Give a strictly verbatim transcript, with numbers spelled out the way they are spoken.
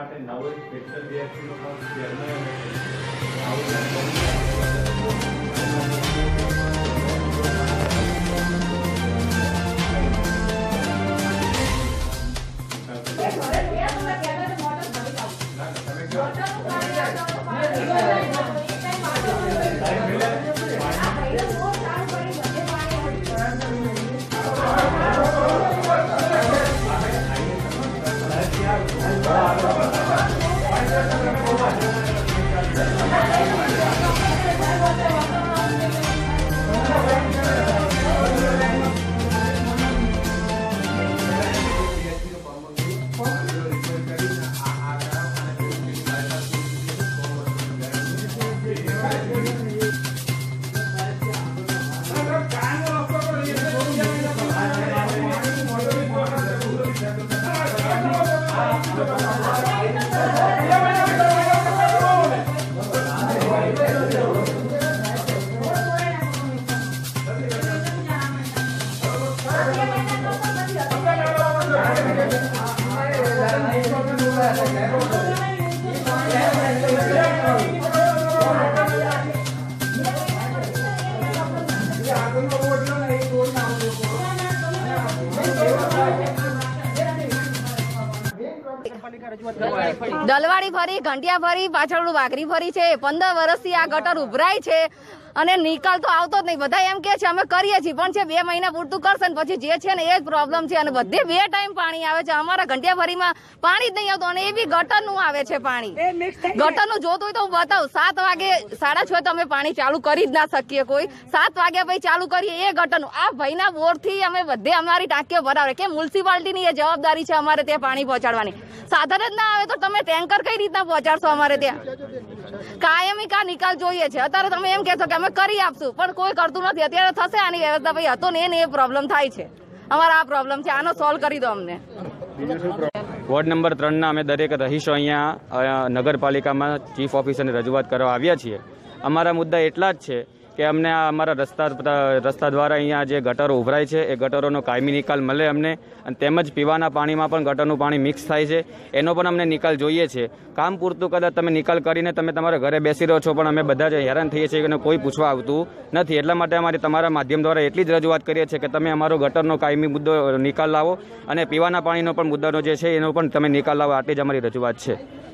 દલવાડી ફરી, ઘંટિયા ફરી, પાછળ વાઘરી ફરી છે. પંદર વર્ષથી આ ગટર ઉભરાય છે અને નિકાલ તો આવતો જ નહીં. બધા એમ કે છે અમે કરીએ છીએ, પણ છે બે મહિના પૂરતું કરશે ને પછી જે છે ને એ જ પ્રોબ્લેમ છે. અને બધે બે ટાઈમ પાણી આવે છે. અમારા ઘંટિયા ફરીમાં પાણી જ નહીં આવતું અને એ બી ગટરનું આવે છે પાણી. ગટરનું જોતું હોય તો હું બતાવું. સાત વાગે સાડા છ તો અમે પાણી ચાલુ કરી જ ના શકીએ કોઈ. સાત વાગ્યા પછી ચાલુ કરીએ એ ગટરનું. આ ભાઈના બોરથી અમે બધે અમારી ટાંકીઓ ભરાવે કે મ્યુનિસિપાલિટીની એ જવાબદારી છે અમારે ત્યાં પાણી પહોંચાડવાની. સાધન જ ના આવે તો તમે ટેન્કર કઈ રીતના પહોંચાડશો અમારે ત્યાં? કાયમી કા નિકાલ જોઈએ છે. અત્યારે તમે એમ કહેશો કે અમે કરી આપશું, પણ કોઈ કરતું નથી. અત્યારે થશે આની વ્યવસ્થા. ભાઈ હતો ને એને એ પ્રોબ્લેમ થાય છે. અમારા આ પ્રોબ્લેમ છે, આનો સોલ્વ કરી દો અમને. વોર્ડ નંબર ત્રણ ના અમે દરેક રહીશો અહીંયા નગરપાલિકામાં ચીફ ઓફિસરને રજૂઆત કરવા આવ્યા છીએ. અમારા મુદ્દા એટલા જ છે કે અમને આ અમારા રસ્તા રસ્તા દ્વારા અહીંયા જે ગટરો ઉભરાય છે એ ગટરોનો કાયમી નિકાલ મળે અમને, અને તેમજ પીવાના પાણીમાં પણ ગટરનું પાણી મિક્સ થાય છે એનો પણ અમને નિકાલ જોઈએ છે. કામ પૂરતું કદાચ તમે નિકાલ કરીને તમે તમારા ઘરે બેસી રહો છો, પણ અમે બધા જ હેરાન થઈએ છીએ અને કોઈ પૂછવા આવતું નથી. એટલા માટે અમારે તમારા માધ્યમ દ્વારા એટલી જ રજૂઆત કરીએ છીએ કે તમે અમારો ગટરનો કાયમી મુદ્દો નિકાલ લાવો અને પીવાના પાણીનો પણ મુદ્દાનો જે છે એનો પણ તમે નિકાલ લાવો. આટલી જ અમારી રજૂઆત છે.